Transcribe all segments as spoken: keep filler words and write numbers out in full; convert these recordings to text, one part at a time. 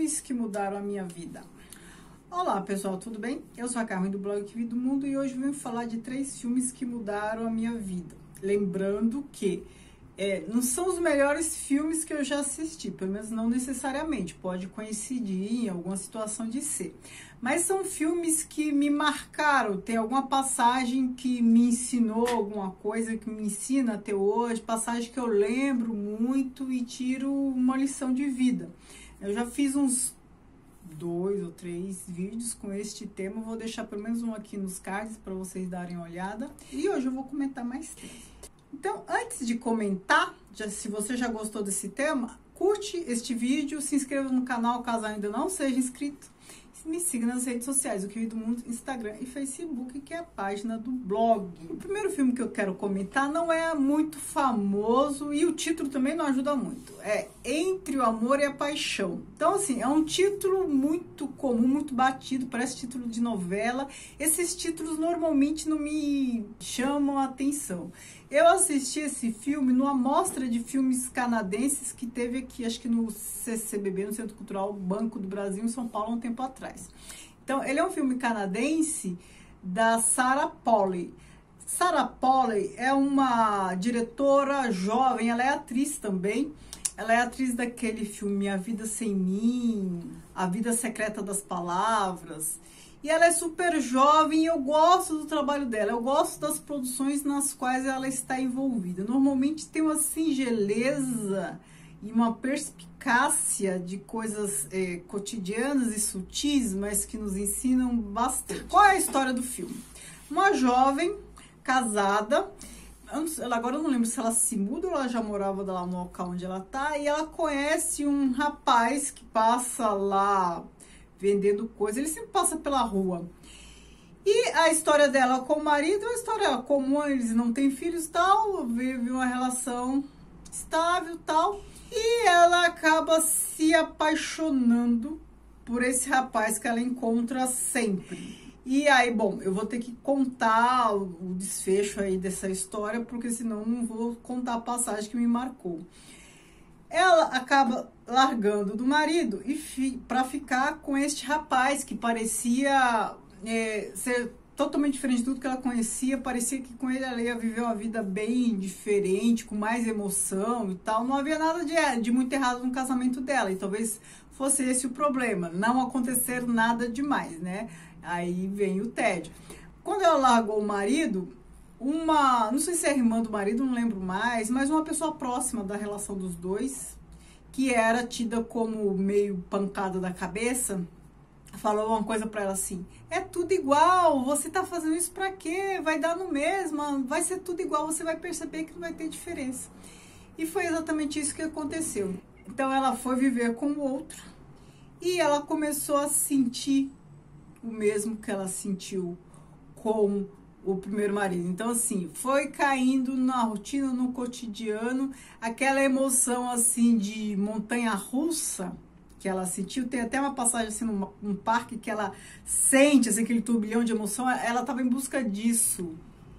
Filmes que mudaram a minha vida. Olá pessoal, tudo bem? Eu sou a Carmen do blog Que Vi do Mundo e hoje venho falar de três filmes que mudaram a minha vida. Lembrando que é, não são os melhores filmes que eu já assisti, pelo menos não necessariamente, pode coincidir em alguma situação de ser. Mas são filmes que me marcaram, tem alguma passagem que me ensinou alguma coisa, que me ensina até hoje, passagem que eu lembro muito e tiro uma lição de vida. Eu já fiz uns dois ou três vídeos com este tema, eu vou deixar pelo menos um aqui nos cards para vocês darem uma olhada. E hoje eu vou comentar mais três. Então, antes de comentar, já, se você já gostou desse tema, curte este vídeo, se inscreva no canal caso ainda não seja inscrito. Me siga nas redes sociais, o Que Vi do Mundo, Instagram e Facebook, que é a página do blog. O primeiro filme que eu quero comentar não é muito famoso e o título também não ajuda muito. É Entre o Amor e a Paixão. Então, assim, é um título muito comum, muito batido, parece título de novela. Esses títulos normalmente não me chamam a atenção. Eu assisti esse filme numa mostra de filmes canadenses que teve aqui, acho que no C C B B, no Centro Cultural Banco do Brasil, em São Paulo, há um tempo atrás. Então, ele é um filme canadense da Sarah Polley. Sarah Polley é uma diretora jovem, ela é atriz também. Ela é atriz daquele filme A Vida Sem Mim, A Vida Secreta das Palavras. E ela é super jovem e eu gosto do trabalho dela, eu gosto das produções nas quais ela está envolvida. Normalmente tem uma singeleza e uma perspicácia de coisas é, cotidianas e sutis, mas que nos ensinam bastante. Qual é a história do filme? Uma jovem casada, agora eu não lembro se ela se muda ou ela já morava lá no local onde ela está, e ela conhece um rapaz que passa lá vendendo coisas, ele sempre passa pela rua. E a história dela com o marido é uma história comum, eles não têm filhos, tal, vive uma relação estável, tal, e ela acaba se apaixonando por esse rapaz que ela encontra sempre. E aí, bom, eu vou ter que contar o desfecho aí dessa história, porque senão não vou contar a passagem que me marcou. Ela acaba largando do marido e fi, para ficar com este rapaz que parecia é, ser totalmente diferente de tudo que ela conhecia. Parecia que com ele ela ia viver uma vida bem diferente, com mais emoção e tal. Não havia nada de, de muito errado no casamento dela e talvez fosse esse o problema. Não acontecer nada demais, né? Aí vem o tédio. Quando ela largou o marido, uma, não sei se é a irmã do marido, não lembro mais, mas uma pessoa próxima da relação dos dois, que era tida como meio pancada da cabeça, falou uma coisa pra ela assim: é tudo igual, você tá fazendo isso pra quê? Vai dar no mesmo, vai ser tudo igual, você vai perceber que não vai ter diferença. E foi exatamente isso que aconteceu. Então ela foi viver com o outro e ela começou a sentir o mesmo que ela sentiu com o primeiro marido. Então, assim, foi caindo na rotina, no cotidiano, aquela emoção, assim, de montanha-russa que ela sentiu. Tem até uma passagem, assim, num, num parque que ela sente, assim, aquele turbilhão de emoção. Ela estava em busca disso.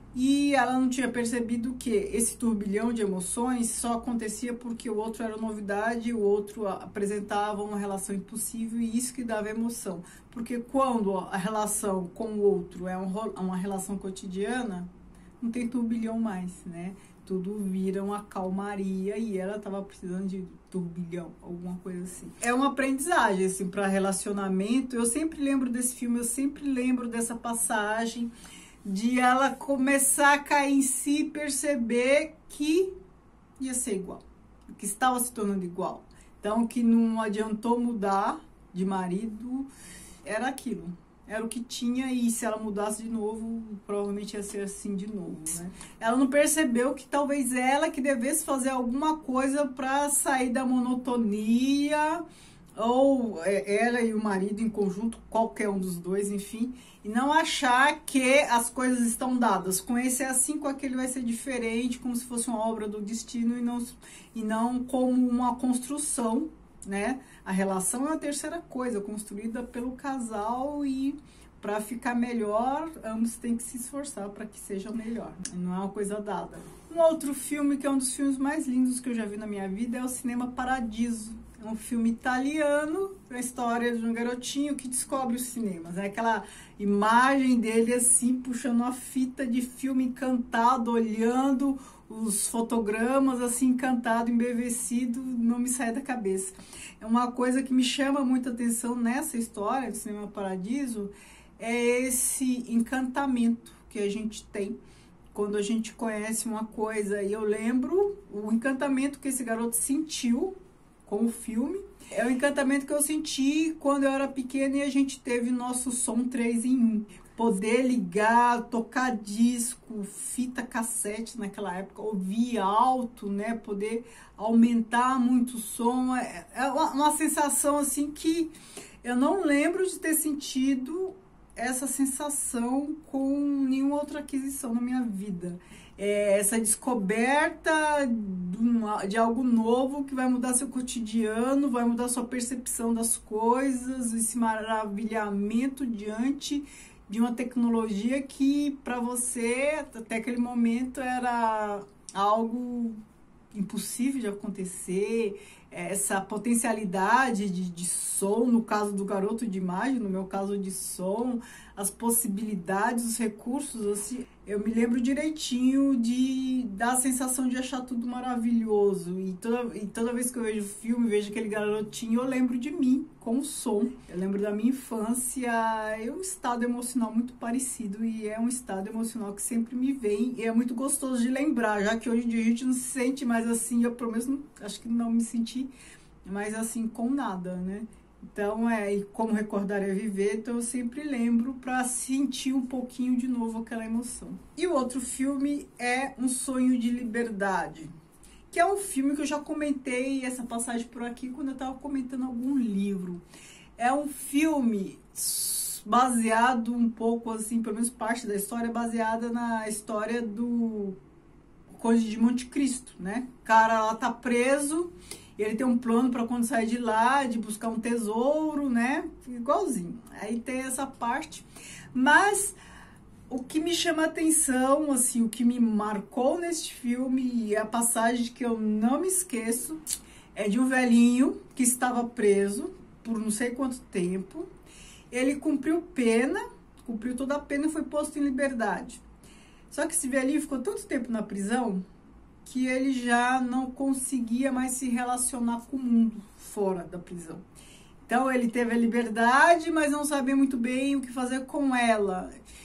E ela não tinha percebido que esse turbilhão de emoções só acontecia porque o outro era novidade, o outro apresentava uma relação impossível e isso que dava emoção. Porque quando a relação com o outro é uma relação cotidiana, não tem turbilhão mais, né? Tudo vira uma calmaria e ela estava precisando de turbilhão, alguma coisa assim. É uma aprendizagem, assim, para relacionamento. Eu sempre lembro desse filme, eu sempre lembro dessa passagem de ela começar a cair em si e perceber que ia ser igual, que estava se tornando igual. Então, que não adiantou mudar de marido, era aquilo, era o que tinha, e se ela mudasse de novo, provavelmente ia ser assim de novo, né? Ela não percebeu que talvez ela que devesse fazer alguma coisa para sair da monotonia, ou ela e o marido em conjunto, qualquer um dos dois, enfim, e não achar que as coisas estão dadas. Com esse é assim, com aquele vai ser diferente, como se fosse uma obra do destino e não, e não como uma construção, né? A relação é a terceira coisa, construída pelo casal, e para ficar melhor, ambos têm que se esforçar para que seja melhor. Não é uma coisa dada. Um outro filme que é um dos filmes mais lindos que eu já vi na minha vida é o Cinema Paradiso. É um filme italiano, a história de um garotinho que descobre os cinemas. É aquela imagem dele assim, puxando uma fita de filme encantado, olhando os fotogramas assim, encantado, embevecido, não me sai da cabeça. É uma coisa que me chama muita atenção nessa história de Cinema Paradiso, é esse encantamento que a gente tem quando a gente conhece uma coisa. E eu lembro o encantamento que esse garoto sentiu com o filme. É o encantamento que eu senti quando eu era pequena e a gente teve nosso som três em um. Poder ligar, tocar disco, fita cassete naquela época, ouvir alto, né? Poder aumentar muito o som. É uma, uma sensação assim que eu não lembro de ter sentido essa sensação com nenhuma outra aquisição na minha vida. É essa descoberta de, uma, de algo novo que vai mudar seu cotidiano, vai mudar sua percepção das coisas, esse maravilhamento diante de uma tecnologia que para você, até aquele momento, era algo impossível de acontecer. Essa potencialidade de, de som, no caso do garoto de imagem, no meu caso de som, as possibilidades, os recursos, assim, eu me lembro direitinho de dar a sensação de achar tudo maravilhoso. E toda, e toda vez que eu vejo o filme, vejo aquele garotinho, eu lembro de mim com o som. Eu lembro da minha infância, é um estado emocional muito parecido e é um estado emocional que sempre me vem e é muito gostoso de lembrar, já que hoje em dia a gente não se sente mais assim, eu pelo menos não, acho que não me senti mais assim com nada, né? Então, é, e como recordar é viver, então eu sempre lembro para sentir um pouquinho de novo aquela emoção. E o outro filme é Um Sonho de Liberdade, que é um filme que eu já comentei essa passagem por aqui quando eu estava comentando algum livro. É um filme baseado um pouco, assim, pelo menos parte da história, baseada na história do Conde de Monte Cristo, né? O cara lá tá preso, ele tem um plano para quando sair de lá, de buscar um tesouro, né? Igualzinho. Aí tem essa parte. Mas o que me chama a atenção, assim, o que me marcou neste filme, e a passagem que eu não me esqueço, é de um velhinho que estava preso por não sei quanto tempo. Ele cumpriu pena, cumpriu toda a pena e foi posto em liberdade. Só que esse velhinho ficou tanto tempo na prisão que ele já não conseguia mais se relacionar com o mundo fora da prisão. Então ele teve a liberdade, mas não sabia muito bem o que fazer com ela.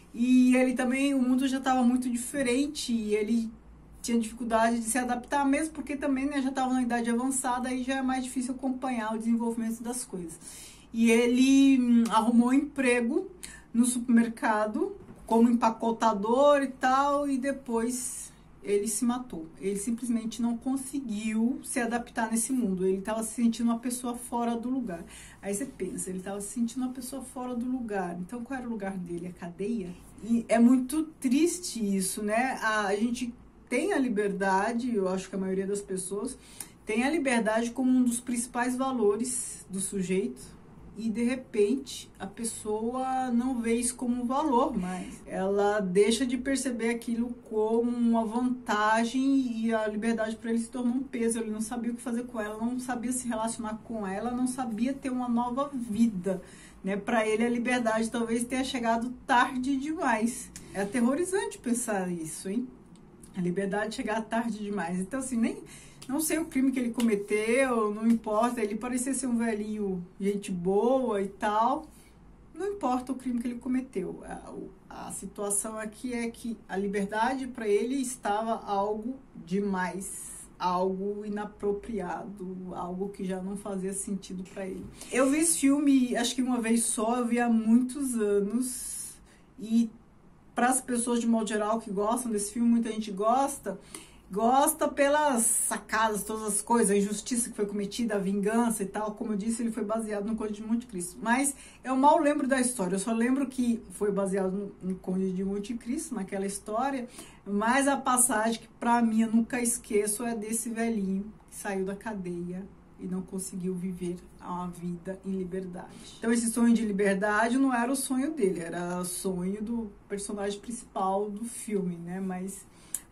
E ele também, o mundo já estava muito diferente e ele tinha dificuldade de se adaptar, mesmo porque também, né, já estava na idade avançada e já é mais difícil acompanhar o desenvolvimento das coisas. E ele hum, arrumou um emprego no supermercado como empacotador e tal, e depois ele se matou. Ele simplesmente não conseguiu se adaptar nesse mundo. Ele estava se sentindo uma pessoa fora do lugar. Aí você pensa, ele estava se sentindo uma pessoa fora do lugar. Então, qual era o lugar dele? A cadeia? E é muito triste isso, né? A, a gente tem a liberdade, eu acho que a maioria das pessoas tem a liberdade como um dos principais valores do sujeito. E, de repente, a pessoa não vê isso como um valor mais. Ela deixa de perceber aquilo como uma vantagem e a liberdade para ele se tornou um peso. Ele não sabia o que fazer com ela, não sabia se relacionar com ela, não sabia ter uma nova vida, né? Para ele, a liberdade talvez tenha chegado tarde demais. É aterrorizante pensar isso, hein? A liberdade chegar tarde demais. Então, assim, nem... Não sei o crime que ele cometeu, não importa, ele parecia ser um velhinho, gente boa e tal. Não importa o crime que ele cometeu. A, a situação aqui é que a liberdade para ele estava algo demais, algo inapropriado, algo que já não fazia sentido para ele. Eu vi esse filme, acho que uma vez só, eu vi há muitos anos. E para as pessoas de modo geral que gostam desse filme, muita gente gosta... Gosta pelas sacadas, todas as coisas, a injustiça que foi cometida, a vingança e tal. Como eu disse, ele foi baseado no Conde de Monte Cristo. Mas eu mal lembro da história. Eu só lembro que foi baseado no, no Conde de Monte Cristo, naquela história. Mas a passagem que, pra mim, eu nunca esqueço é desse velhinho que saiu da cadeia e não conseguiu viver uma vida em liberdade. Então, esse sonho de liberdade não era o sonho dele, era o sonho do personagem principal do filme, né? Mas...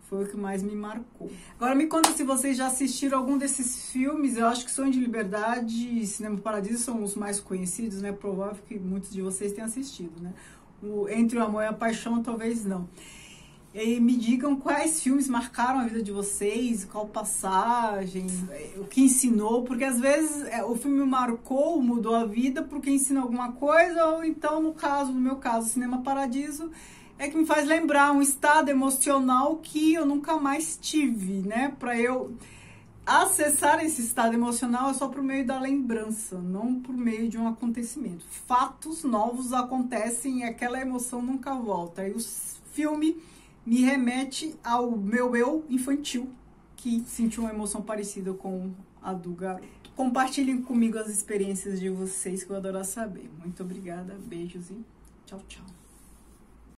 Foi o que mais me marcou. Agora me conta se vocês já assistiram algum desses filmes. Eu acho que Sonho de Liberdade e Cinema Paradiso são os mais conhecidos, né? Provável que muitos de vocês tenham assistido, né? O Entre o Amor e a Paixão, talvez não. E me digam quais filmes marcaram a vida de vocês, qual passagem, o que ensinou, porque às vezes é, o filme marcou, mudou a vida porque ensina alguma coisa, ou então, no caso, no meu caso, Cinema Paradiso, é que me faz lembrar um estado emocional que eu nunca mais tive, né? Para eu acessar esse estado emocional é só por meio da lembrança, não por meio de um acontecimento. Fatos novos acontecem e aquela emoção nunca volta. E o filme me remete ao meu eu infantil, que sentiu uma emoção parecida com a do garoto. Compartilhem comigo as experiências de vocês, que eu adoro saber. Muito obrigada, beijos e tchau, tchau.